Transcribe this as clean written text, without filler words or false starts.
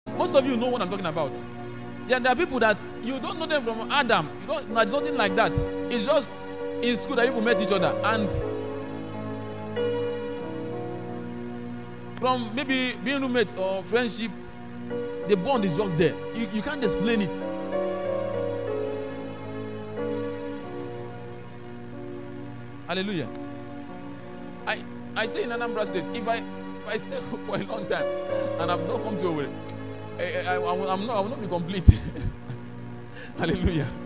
Most of you know what I'm talking about. There are people that you don't know them from Adam. You don't, nothing like that. It's just in school that people met each other, and from maybe being roommates or friendship, the bond is just there. You can't explain it. Hallelujah. I stay in Anambra State. If I stay for a long time and I've not come to Owerri, I will not be complete. Hallelujah.